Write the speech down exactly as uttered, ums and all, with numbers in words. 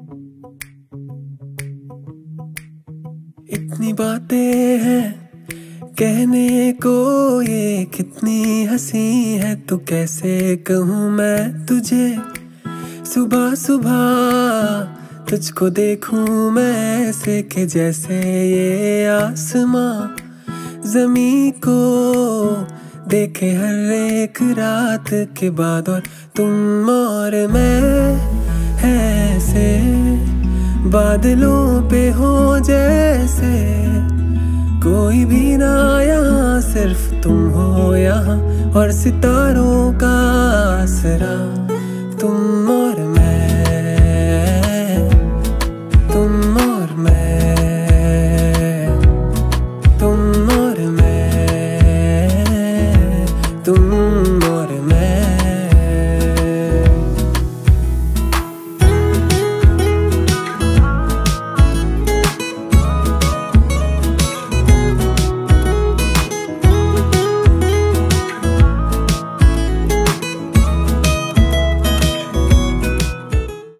इतनी बातें हैं कहने को, ये कितनी हंसी है तो कैसे कहूँ मैं तुझे। सुबह सुबह तुझको देखूं मैं ऐसे के जैसे ये आसमां ज़मीं को देखे हर एक रात के बाद। और तुम और मैं है ऐसे बादलों पे हो जैसे, कोई भी ना यहाँ सिर्फ तुम हो यहाँ और सितारों का आसरा।